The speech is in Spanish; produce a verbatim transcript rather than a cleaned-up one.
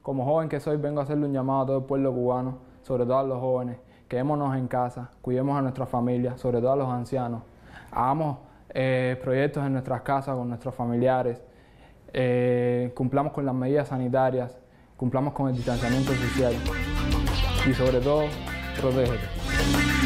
Como joven que soy, vengo a hacerle un llamado a todo el pueblo cubano, sobre todo a los jóvenes. Quedémonos en casa, cuidemos a nuestra familia, sobre todo a los ancianos. Hagamos eh, proyectos en nuestras casas con nuestros familiares. Eh, cumplamos con las medidas sanitarias, cumplamos con el distanciamiento social y sobre todo, protégete.